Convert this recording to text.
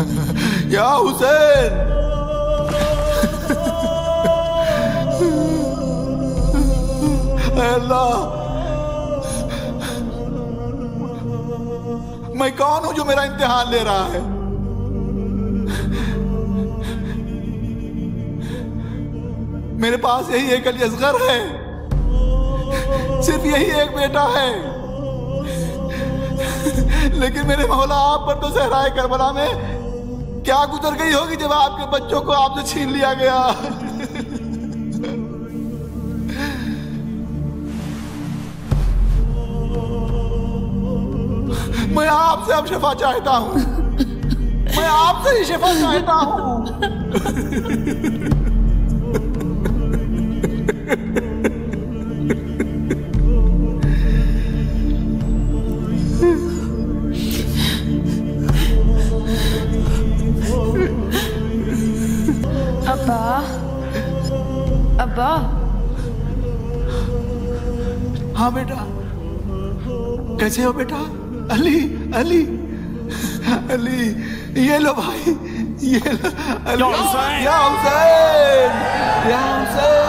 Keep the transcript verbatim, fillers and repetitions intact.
या हुसैन। अल्लाह, मैं कौन हूं जो मेरा इम्तिहान ले रहा है? मेरे पास यही एक अली असगर है, सिर्फ यही एक बेटा है। लेकिन मेरे मौला, आप पर तो सहराए करबला में क्या गुजर गई होगी जब आपके बच्चों को आपसे छीन लिया गया। मैं आपसे अब शफा चाहता हूं, मैं आपसे ही शफा चाहता हूं। अब्बा, अब्बा। हाँ बेटा, कैसे हो बेटा? अली, अली, अली, ये लो भाई, ये लो। या हुसैन, या हुसैन, या हुसैन।